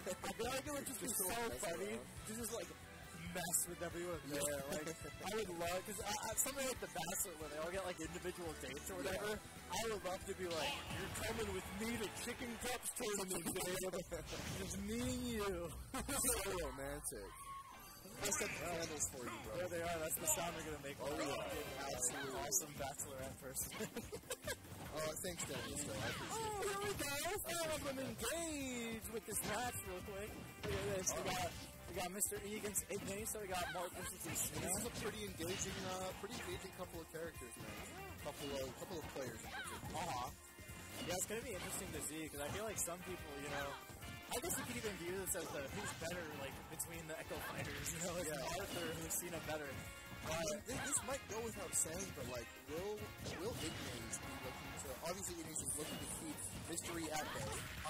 I feel like it would just be so funny to just, like, mess with everyone there. Like, I would love, because something like the Bachelor, where they all get, like, individual dates or whatever, I would love to be like, you're coming with me to Chicken Cups tournament, babe. Just me and you. So romantic. I set the candles for you, bro. There they are. That's the sound they're going to make. Oh, yeah. Absolutely. Awesome Bachelorette person. Thanks, Dennis. I appreciate it. Here we go. Some of them engaged with this match real quick. Look at this. We got Mr. E against Ignace, so we got Mark versus Lucina. This is a pretty engaging couple of characters, man. Couple of players in particular. Yeah, it's going to be interesting to see, because I feel like some people, you know, I guess you could even view this as the who's better, like, between the Echo Fighters, you know, like Arthur and Lucina better. This might go without saying, but, like, will Ignace be looking to, obviously Ignace is looking to keep Mystery at bay.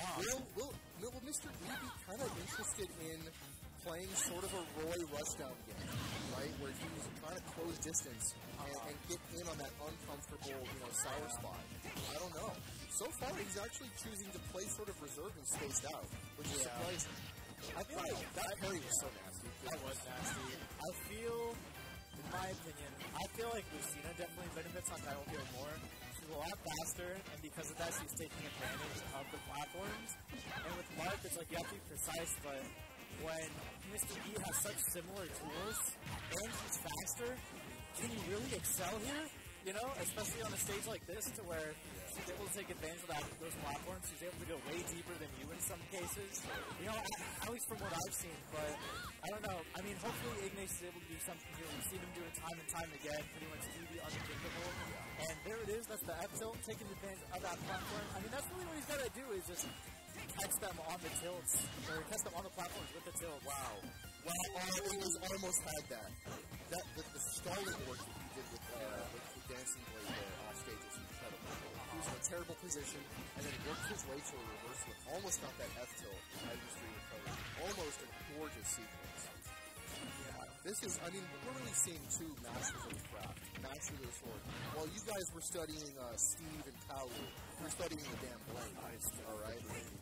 Will Mr. E be kind of interested in playing sort of a Roy Rushdown game, right, where he's trying to close distance and get in on that uncomfortable, you know, sour spot? I don't know. So far, he's actually choosing to play sort of reserved and spaced out, which is surprising. I feel like that parry was so nasty. That was nasty. I feel, in my opinion, like Lucina definitely benefits on Battlefield more. She's a lot faster, and because of that, she's taking advantage of the platforms. And with Mark, it's like you have to be precise, but when Mr. E has such similar tools, and she's faster, can you really excel here? You know, especially on a stage like this, to where she's able to take advantage of those platforms. She's able to go way deeper than you in some cases. You know, at least from what I've seen. But I don't know. I mean, hopefully Ignace is able to do something here. We've seen him do it time and time again. Pretty much do the unthinkable. And there it is. That's the F tilt, taking advantage of that platform. I mean, that's really what he's got to do, is just catch them on the tilts, or catch them on the platforms with the tilt. Wow. Ignace almost had that. The stalling work that he did with Dancing Blade there off stage was incredible. He was in a terrible position, and then worked his way to a reverse flip. Almost got that F tilt as Mystery recovered. Almost a gorgeous sequence. Yeah. This is, I mean, we're really seeing two masters of the craft. Masters of the sword. While you guys were studying Steve and Paolo, we're studying the damn blade. Alright?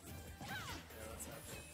Yeah, that's happening.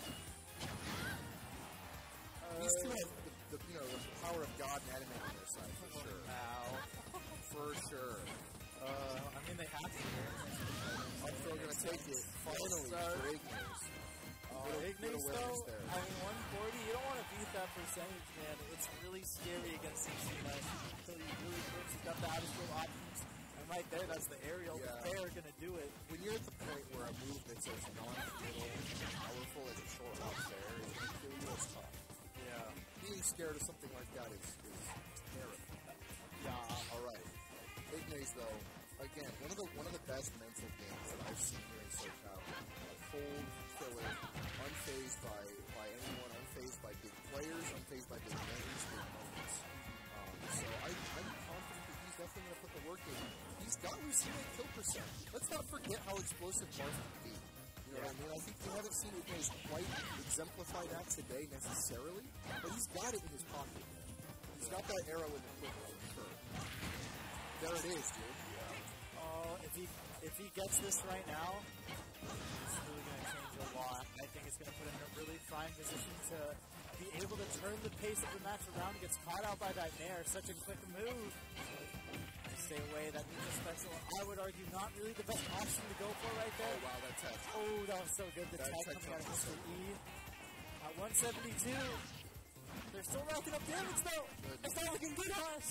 These two have the power of God and anime on their side, for sure. For sure. I mean, they have to. I'm still going to take it, finally, for Ignace. Ignace, though, I mean, 140, you don't want to beat that percentage, man. It's really scary against Lucina until you really think she's got the out-of-skill options. And right there, that's the aerial. Yeah. They're going to do it. When you're at the point where a move that's as non-committal and powerful as a short hop there is going to kill you, it's tough. Yeah. Being scared of something like that is terrible. Yeah. All right. Ignace, though, again, one of the best mental games that I've seen here in SoCal. A cold killer, unfazed by anyone, unfazed by big players, unfazed by big names, big moments. So I'm confident that he's definitely going to put the work in. He's got Lucina kill percent. Let's not forget how explosive Marth can be. You know what I mean? I think we haven't seen Ignace quite exemplify that today necessarily, but he's got it in his pocket. He's got that arrow in the quiver, for sure. There it is, dude. Yeah. Oh, if he gets this right now, it's really going to change a lot. I think it's going to put him in a really prime position to be able to turn the pace of the match around. Gets caught out by that Nair. Such a quick move. Stay away. That ninja special, I would argue, not really the best option to go for right there. Oh, wow, that tech. Oh, that was so good. The tech coming out of Mr. E. At 172. They're still racking up damage, though. It's not looking good, Haas.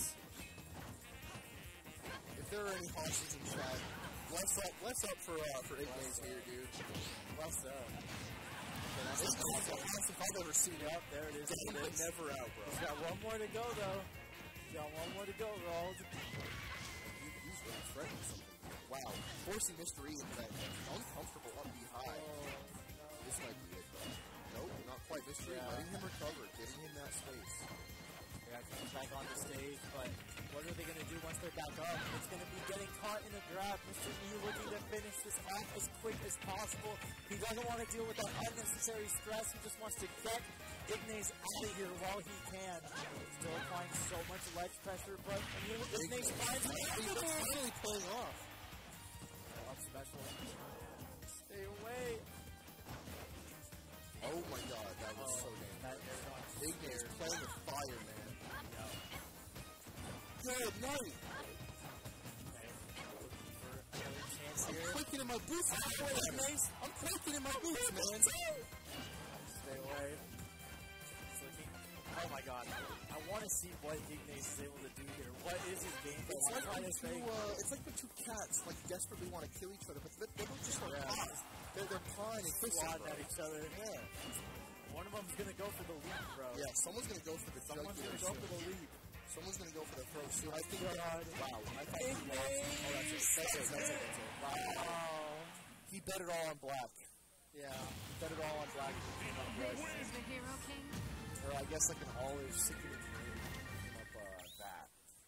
If there are any Haas's in chat, bless up for Ignace here, dude. Bless up. This is the best if I've ever seen it. There it is. Never out, bro. He's got one more to go, though. He's got one more to go, Roald. He's really threatening something. Wow. Forcing Mystery into that uncomfortable up B high. Oh, no. This might be it, bro. Nope, not quite. Mystery letting him recover, getting in that space. Yeah, comes back on the stage, but what are they going to do once they're back up? It's going to be getting caught in a grab. Mr. E looking to finish this off as quick as possible. He doesn't want to deal with that unnecessary stress. He just wants to get Ignace out of here while he can. Still applying so much ledge pressure, but Ignace finds it. He's really pulling off. Up special. Stay away. Oh, my god, that was so dangerous. Ignace playing with fire, man. Good night! I'm quaking in my boots. I'm quaking in my boots, man. Stay away. Oh my god. I want to see what Ignace is able to do here. What is his game plan? It's like the two cats desperately want to kill each other, but they don't just want to paw. They're pawing and kissing at each other. Yeah. One of them's going to go for the leap, bro. Yeah, someone's going to go for the Someone's going to go for the leap. Someone's going to go for the throw soon. I think wow. I thought he lost. Oh, that's it. Wow. He bet it all on black. Yeah, he bet it all on black. This is the Hero King. Or I guess like an olive sickening name of that.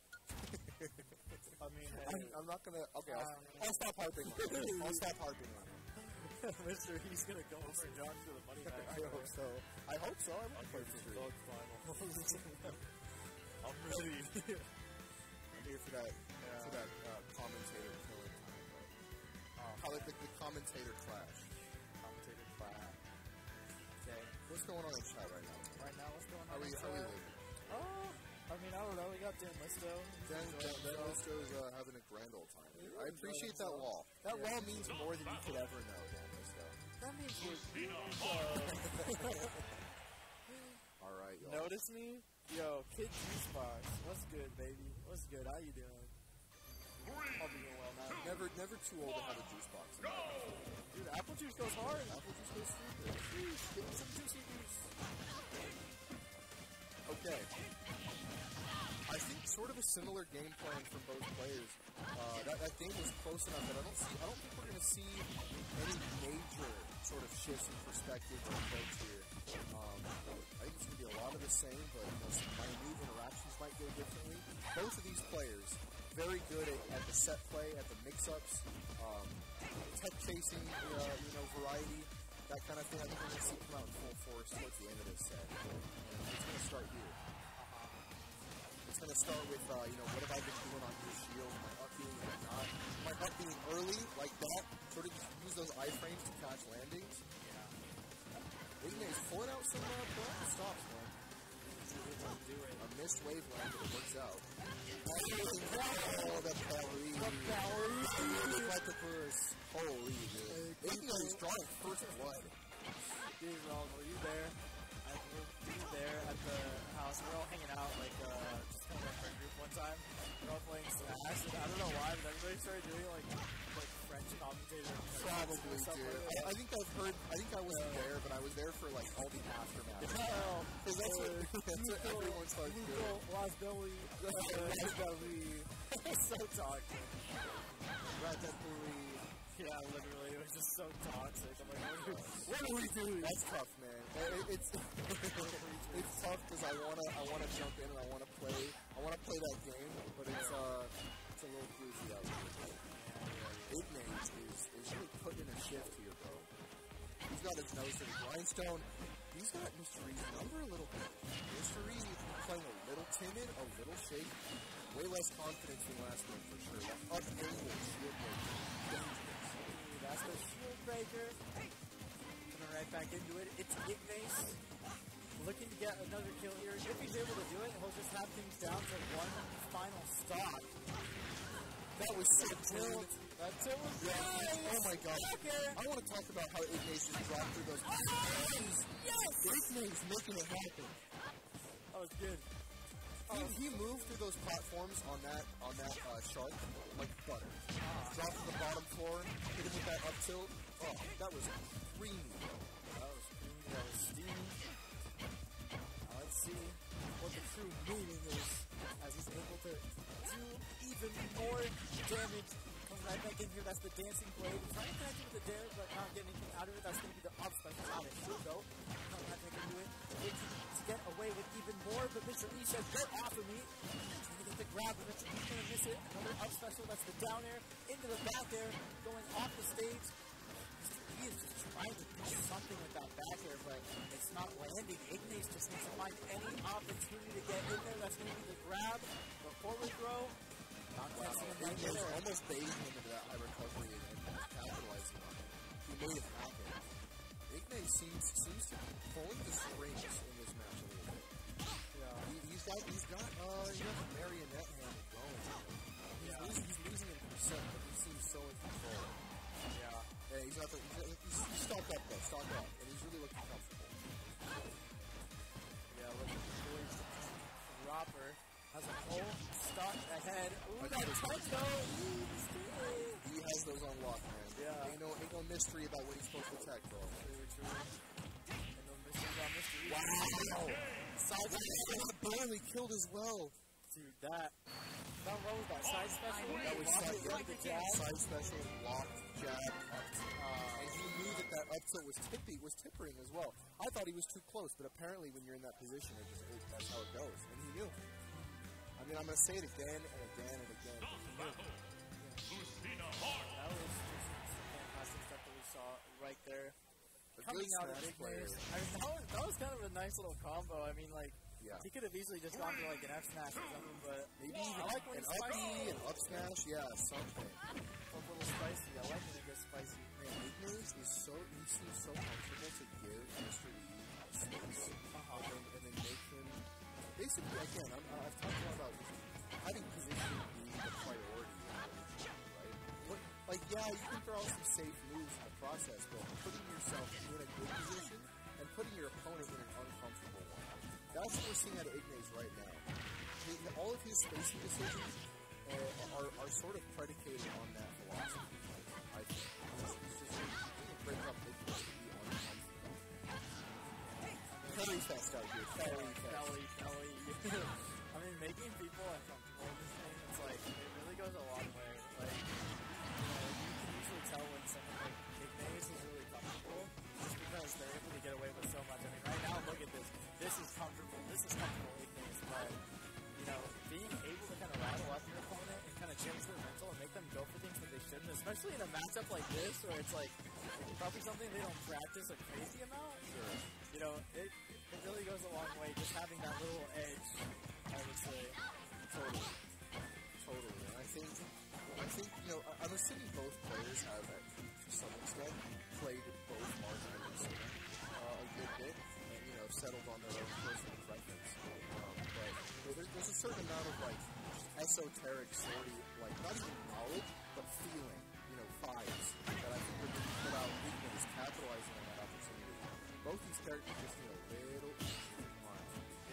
I mean, I'm not going to... Okay, I'll stop harping on it. I'll stop harping on it. Mister, he's going to go over John for the money back. I hope so. I hope so. I'm ready. I'm ready. I'm here for that commentator killing time. How like the commentator clash. Okay. What's going on in chat right now? What's going on? How are we living? I mean, I don't know. We got Dan Listo. Dan Listo's having a grand old time. I appreciate that wall. That wall means more than you could ever know, Dan Listo. That means we're... All right, y'all. Notice me? Yo, Kid Juicebox. What's good, baby? What's good? How you doing? I'll be doing well now. Never too old to have a juice box. Dude, apple juice goes hard. Apple juice goes stupid. Give me some juicy juice. Okay. I think sort of a similar game plan from both players. That game was close enough that I don't think we're going to see any major sort of shifts in perspective or approach here. I think it's going to be a lot of the same, but some minute interactions might go differently. Both of these players very good at the set play, at the mix-ups, tech chasing, variety, that kind of thing. I think we're going to see come out in full force towards the end of this set. And it's going to start here. It's going to start with, what have I been doing on your shield? Am I up-being or not? Am I up-being early like that? Sort of just use those iframes to catch landings. Yeah. Ignace pulling out some stops, man. A missed wave land, but it works out. Oh, the parry. Holy dude. Ignace drawing first blood. Dude, Ronald, were you there? We were there at the house. We were all hanging out, just kind of like our group one time. We were all playing Smash, and I don't know why, but everybody started doing like French commentator. Probably, dude. I think I wasn't there, but I was there for all the aftermath. Because that's what everyone starts doing. Raspberry. So toxic. Ratatouille. Yeah, literally, it was just so toxic. I'm like, what are we doing? That's tough, man. It's tough because I wanna jump in and I wanna play that game, but it's a little crazy out there. Ignace is really putting in a shift here, bro. He's got his nose to the grindstone. He's got Mr. Reed's number a little bit. Mr. Reed playing a little timid, a little shaky. Way less confidence than last game for sure. Up angle shield breaker. That's the shield breaker. Coming right back into it. It's Ignace looking to get another kill here. If he's able to do it, he'll just have things down to one final stock. That was so clean. That's it. Oh my god. I want to talk about how Ignace just dropped through those. Yes! Ignace making it happen. That was good. He moved through those platforms on that shark like butter. Dropped to the bottom floor, hit him with that up tilt. Oh, that was creamy. That was steamy. Now let's see what the true meaning is as he's able to do even more damage. Comes right back in here. That's the dancing blade. Trying to connect it with the dare, but not getting anything out of it. That's going to be the up special. How it should go. Coming right back into it. To get away with even more, but Mr. E says, get off of me. Trying to get the grab, but Mr. E's going to miss it. Another up special. That's the down air into the back air, going off the stage. Mr. E is just trying to do something with that back air, but it's not landing. Ignace just needs to find any opportunity to get in there. That's going to be the grab, the forward throw. Not catching him back there. Almost baiting him into that high recovery and capitalizing on it. He made it happen. Ignace seems to be stock up. And he's really looking comfortable. Yeah, looking poised. Dropper has a whole stock ahead. Ooh, that touch though. He has those unlocked, man. Yeah. Ain't no mystery about what he's supposed to attack, bro. True. Ain't no mystery about mystery. Wow! Side barely killed as well. Dude, what was that? Side special? That was side special, locked, jab, up. And he knew that up tilt was tippering as well. I thought he was too close, but apparently when you're in that position, that's how it goes. And he knew. I mean, I'm going to say it again and again and again. But he knew. That was just some fantastic stuff that we saw right there. Coming out of big players. I mean, that was kind of a nice little combo. I mean, like, he could have easily just gone to like an F smash or something, but maybe even like an up smash, something. A little spicy. I like when it gets spicy. Man, Ignace he seems so comfortable to give Mr. E space, and then make him. Basically, again, I've talked a lot about having positioning being the priority, right? But, like, you can throw out some safe moves in the process, but putting yourself in a good position and putting your opponent in an uncomfortable one. That's what we're seeing out of Ignace right now. All of his spacing decisions are sort of predicated on that philosophy. I think. He's just going to break up Ignace to be uncomfortable. Kelly fest out here. Kelly. I mean, making people uncomfortable in this game, it's like, it really goes a long way. Like, you can usually tell when someone like Ignace is really comfortable just because they're able to get away with so much. I mean, right now, look at this. This is comfortable Ignace, but, being able to kind of rattle up your opponent and kind of change their mental and make them go for things that they shouldn't, especially in a matchup like this where it's like probably something they don't practice a crazy amount. Sure. It really goes a long way just having that little edge, I would say. Totally. And I think I'm assuming both players have, to some extent, played both Marth and Lucina a good bit and, settled on their own personal preference. But there's a certain amount of, like, esoteric sort of, like, not even knowledge, but feeling, vibes that I think are being put out. Ignace capitalizing on that opportunity. Both these characters just need a little while.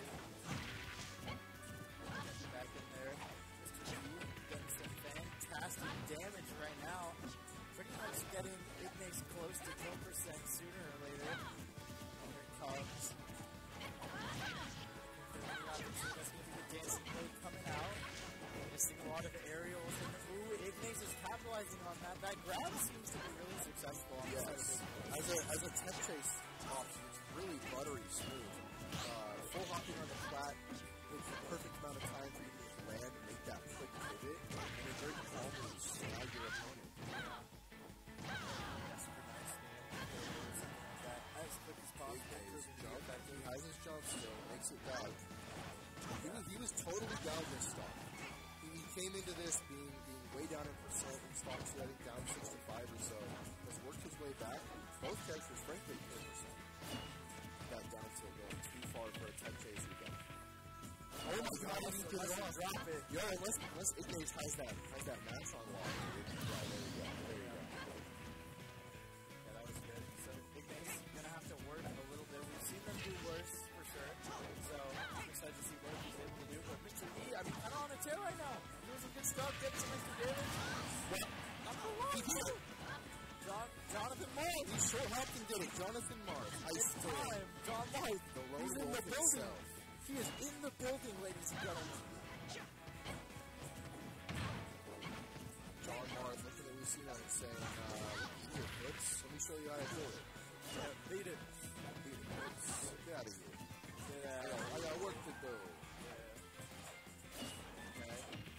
Back in there. Mr. G getting some fantastic damage right now. Pretty much getting Ignace close to kill percent sooner or later. And here comes. That's going to be the dancing blade coming out. Missing a lot of aerials. And Ignace is capitalizing on that. That grab seems to be really successful on this side. As a tech chase option, it's really buttery smooth. Full hopping on the flat with the perfect amount of time for you to just land and make that quick pivot. And then very calmly snag your opponent. That's super nice. As quick as possible. He has his jump still, makes it back. He was totally down this stock. He came into this being way down in percent and stocks I think down 65 or so. Has worked his way back. Both characters, frankly, kill percent. Got down to going too far for a tech chase again. Oh my god, he can drop it. Yo, unless Ignace has that match on lock. Yeah, there you go. Yeah, that was good. So Ignace is going to have to work a little bit. We've seen them do worse, for sure. So I'm excited to see what he's able to do. But Mr. E, I mean, kind of on a tear right now. Doing some good stuff, getting some extra damage. What? Number one. He did it. Jonathan Marth. He sure helped him get it. Jonathan Marth. It's time. John Marth. The lone He's in wolf the building. himself. He is in the building, ladies and gentlemen. John Marth looking at Lucina and saying, here, Fritz, let me show you how to do it. Yeah, beat it. Fritz. Get out of here. Yeah. I got work to do. Okay.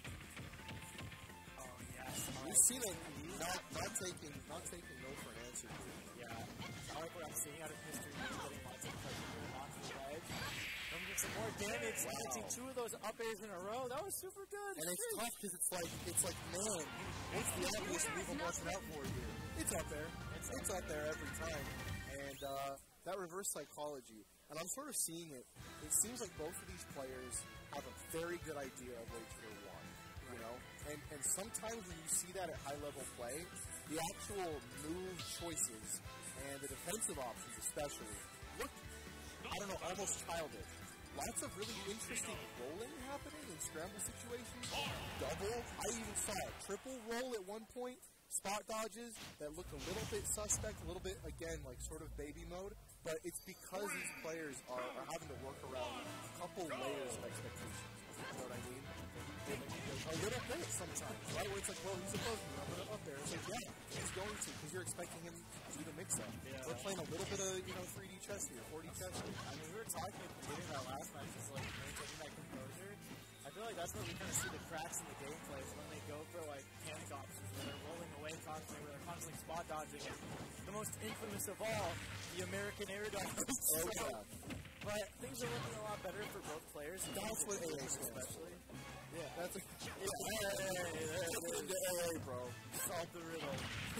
Oh, yes. Lucina not taking no for an answer. Yeah. I like what I'm seeing out of history. He's getting lots of pressure onto the ledge. Come get some more damage. Wow. Hitting 2 of those up airs in a row. That was super good. And it's tough because it's like, man, what's the obvious move I'm watching out for here? It's up there. It's up there every time. And that reverse psychology, and I'm sort of seeing it. It seems like both of these players have a very good idea of where tier 1, And sometimes when you see that at high-level play, the actual move choices and the defensive options especially looked, I don't know, almost childish. Lots of really interesting rolling happening in scramble situations. Double, I even saw a triple roll at one point. Spot dodges that looked a little bit suspect, a little bit, again, like sort of baby mode. But it's because these players are having to work around a couple layers of expectations. You know what I mean? A little bit sometimes, right? Where it's like, well, he's supposed to be up there. It's like, yeah, he's going to, because you're expecting him to do the mix-up. Yeah. We're playing a little bit of, 3D chess here, 4D chess here. I mean, we were talking at the beginning of that last match, just like maintaining that composure. I feel like that's where we kind of see the cracks in the gameplay, is when they go for like panic options, where they're rolling away constantly, where they're constantly spot dodging. And the most infamous of all, the American air dodge. Oh, yeah. But things are looking a lot better for both players. That's what AA especially. Yeah. That's AA, bro. Solve the riddle.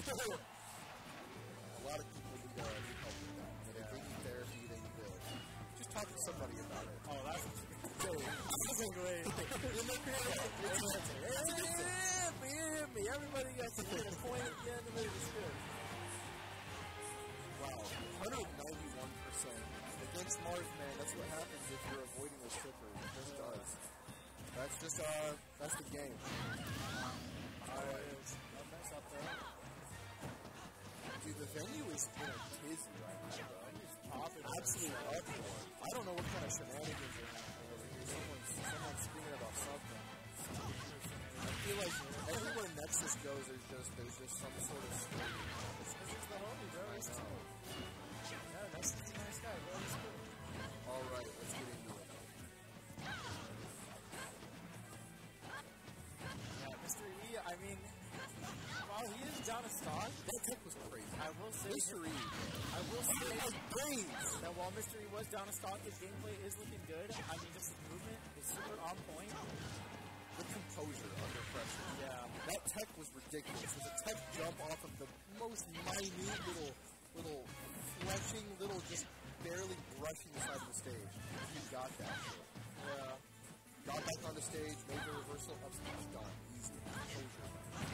A lot of people need help with that. They need therapy, they need to just talk to somebody about it. Oh, that's great. Everybody got to get a point at the end of it. It's good. Wow. 191%. Against Mars, man, that's what happens if you're avoiding those trippers. It just does. That's just, that's the game. Dude, the venue is in a tizzy right now, bro. Popping. Absolutely uproar. I don't know what kind of shenanigans are happening over here. Someone's screaming about something. I feel like everywhere Nexus goes, there's just some sort of scream. It's because it's the homie, bro. It's cool. Yeah, Nexus is a nice guy, bro. He's cool. All right, let's get into it. Yeah, Mr. E, I mean, while he is down a stock, that tech was crazy. I will say, Mr. E, that while Mr. E was down a stock, his gameplay is looking good. I mean, just his movement is super on point. The composure under pressure. Yeah. That tech was ridiculous. It was a tech jump off of the most minute little fletching, just barely brushing the side of the stage. You got that shit. Yeah. Got back on the stage, made the reversal, up stage, done. Easy. Composure.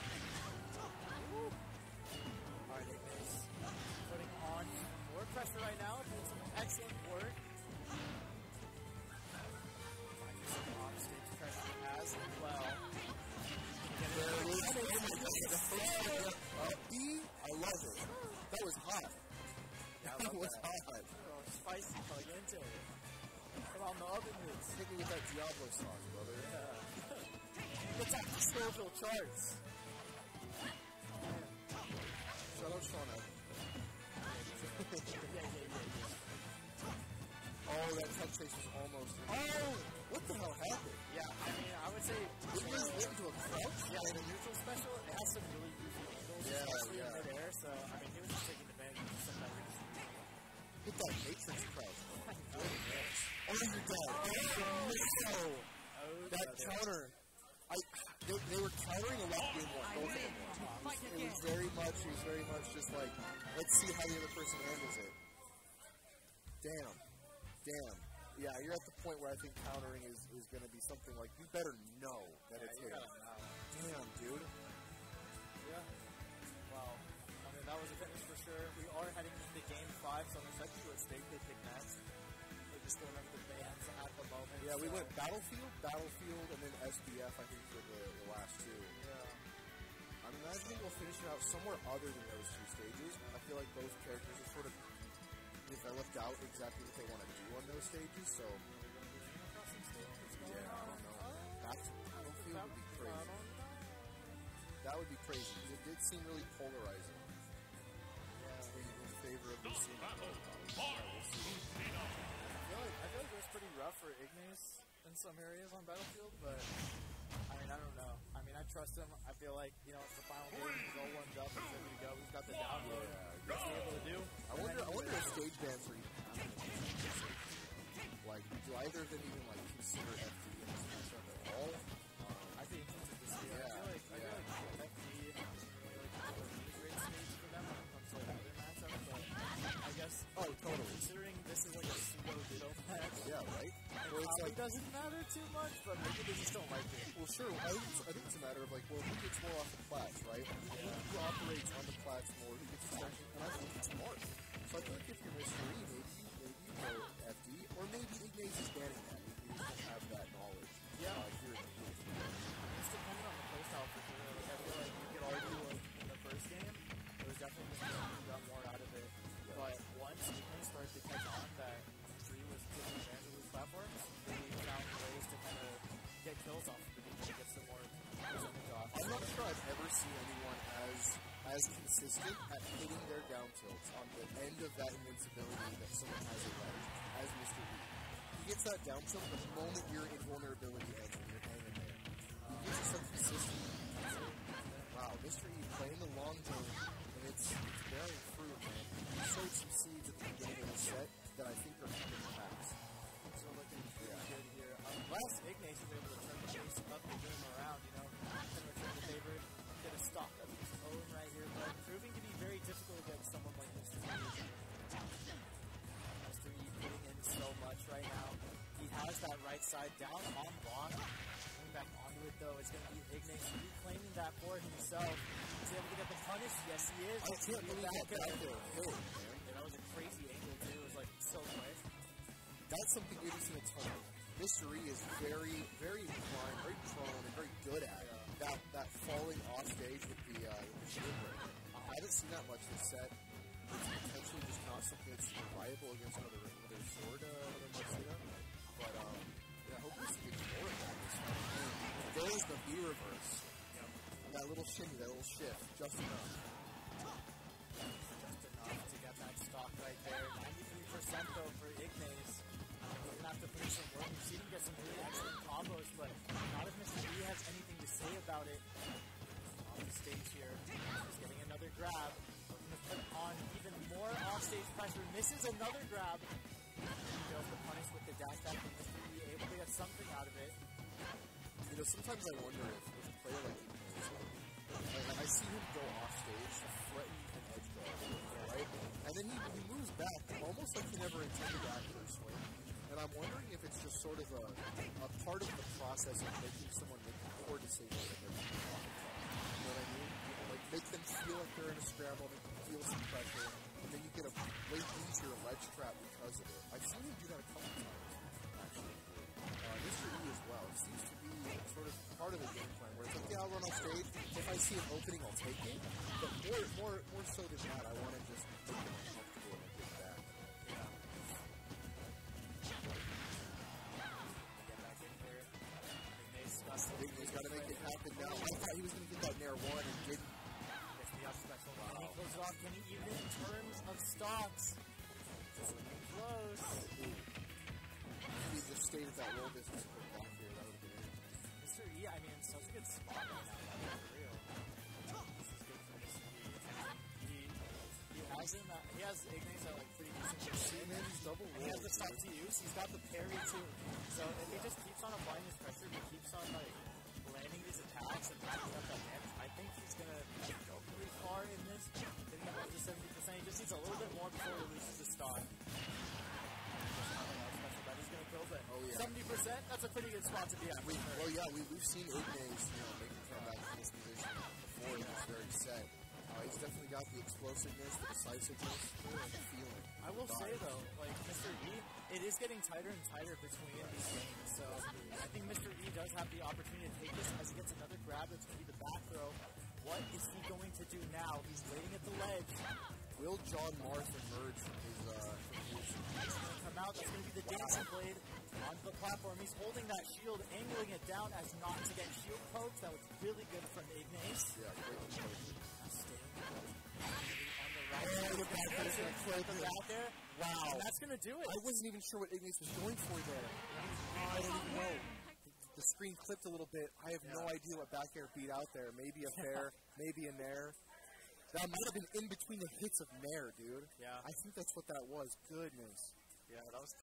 Alright, Ignis. Putting on more pressure right now, doing some excellent work. Some off-stage pressure as well. I love it. That was hot. That was hot. Oh, spicy caliente. Put on the oven mitts. Hit me with that Diablo sauce, brother. Yeah. It's at the Scoville charts. Shout out Shauna. Oh, that tech chase was almost. Oh! What the hell happened? Yeah, I mean, I would say. It was into a crouch? Yeah, in a neutral special, it has some really goofy angles, especially in midair, so, I mean, he was just taking advantage of some that we're just. Hit that Matrix crouch, bro. Oh, you're dead. No! That counter. They were countering a lot game one, both of them were. It was very much just like, let's see how the other person handles it. Damn. Yeah, you're at the point where I think countering is going to be something like, you better know that it's hit. Damn, dude. Yeah. Wow. I mean, that was a finish for sure. We are heading into game 5, so I'm excited to state they pick next. We're just going over the bands at the moment. Yeah, we went Battlefield, and then SBF, I think, for the last two. Yeah. I'm imagining we'll finish it out somewhere other than those two stages. I feel like both characters are sort of developed out exactly what they want to do on those stages, so. Yeah, I don't know. Back to Battlefield would be crazy. That would be crazy, because it did seem really polarizing. Yeah, in favor of the scene. We'll see. I feel like it was pretty rough for Ignis in some areas on Battlefield, but I mean, I don't know. I mean, I trust him. I feel like, it's the final game. He's all warmed up. He's ready to go. He's got the download. What's he able to do? I wonder if stage bans are even happening. Like, do either of them even, consider FD in this matchup at all? I'd be interested to see. Yeah, I feel like FD is really a great stage for them when it comes to other matchups, but I guess, totally. Considering this is like a pseudo-ditto match, yeah, right? Where it's like, doesn't matter too much, but maybe they just don't like it. Well, sure. I think it's a matter of who gets more off the plats, right? Who operates on the plats more, who gets attention, and I think it's smart. So I feel like if you're Mystery, maybe you go FD, or maybe Ignace is banning that. You don't have that knowledge. Yeah. Here in the group. It's dependent on the playstyle for sure. Like, I feel like you could argue like, in the first game, it was definitely Mystery who got more out of it. Yeah. But once Ignace started to catch on that Mystery was taking advantage of these platforms, they found ways to kind of get kills off of the game to get some more percentage off. I'm not sure I've ever seen anyone as consistent at hitting their down tilts on the end of that invincibility that someone has a ledge as Mr. E. He gets that down tilt the moment your invulnerability ends and you're hanging there. He gives you some consistency. Wow, Mr. E playing the long game, and it's bearing fruit, man. He sowed some seeds at the beginning of the set that I think are coming to pass. So looking pretty good here. Unless Ignace is able to turn the pace up the game around, you know, can return the favor, get a stop of his own right here, but proving to be very difficult against someone like Mr. E. Mr. E putting in so much right now. He has that right side down on block. Coming back onto it though, it's going to be Ignace reclaiming that for himself. Is he able to get the punish? Yes, he is. I can't believe that back there. Yeah, that was a crazy angle too. It was like so quick. That's something we haven't seen a ton of. Mr. E is very, very inclined, very prone, and very good at that falling off stage with the shield break. I haven't seen that much this set. It's potentially just not something that's viable against another sword, Marcina. But I hope we see more of that this time. And there's the B reverse. Yep. That little shimmy, that little shift, just enough. Just enough to get that stock right there. 93% though for Ignace. He's going to have to put in some work. We've seen him get some really excellent combos, but not if Mr. E has anything to say about it. On the stage here, he's getting another grab. Looking to put on even more offstage pressure. Misses another grab. Fails to punish with the dash back from Mr. E, able to get something out of it. You know, sometimes I wonder if a player like Ignace, I see him go off stage to threaten an edge guard, right? And then he moves back, almost like he never intended to actually swing. And I'm wondering if it's just sort of a part of the process of making someone make a poor decision when they're being off. You know what I mean? Like, make them feel like they're in a scramble, make them feel some pressure, and then you get a late into your ledge trap because of it. I've seen him do that a couple times, actually. Mr. E as well. It seems to be sort of part of the game plan, where it's like, yeah, I'll run off stage. If I see an opening, I'll take it. But more so than that, I want to just make them uncomfortable and get back. Ignace got to make it happen now. I thought he was going to get that Nair 1 and didn't. Gets the up special. Wow. Can he close it off? Can he even in terms of stocks? Just looking close. If he just stayed at that roll distance and put it back here, that would have been it. Mr. E, I mean, such a good spot right now, for real. This is good for Mr. E. He has Ignace at like pretty decent position. He's double roll. He has the stock to use. He's got the parry too. So if he just keeps on applying his pressure, he keeps on like landing these attacks and backing up that damage, I think he's gonna go pretty far in this. Getting up to 70%. He just needs a little bit more before he loses the stock. Oh, yeah. 70%, that's a pretty good spot to be at. We've seen Ignace, make a comeback in this position before in this very set. He's definitely got the explosiveness, the decisiveness, and the feeling. I will say though, like Mr. E, it is getting tighter and tighter between these games. So I think Mr. E does have the opportunity to take this as he gets another grab. It's going to be the back throw. What is he going to do now? He's waiting at the ledge. Will John Marth emerge from his He's going to come out. That's going to be the dancing blade onto the platform. He's holding that shield, angling it down as not to get shield poked. That was really good from Ignace. Yeah, great poke. Out there. Wow. And that's going to do it. I wasn't even sure what Ignace was going for there. I don't even know. The screen clipped a little bit. I have no idea what back air beat out there. Maybe a fair, maybe a nair. That might have been in between the hits of nair, dude. Yeah. I think that's what that was. Goodness. Yeah, that was